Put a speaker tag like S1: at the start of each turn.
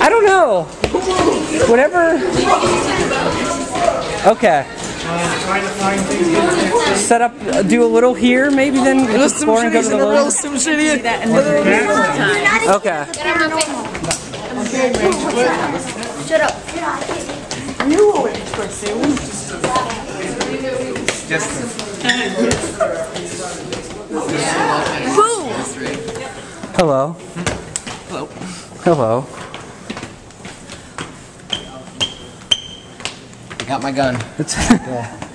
S1: I don't know. Whatever. Okay. Set up, do a little here, maybe then explore and go to the lower. Okay.
S2: Shut up.
S1: Hello.
S3: Hello.
S1: Hello.
S3: I got my gun.
S1: It's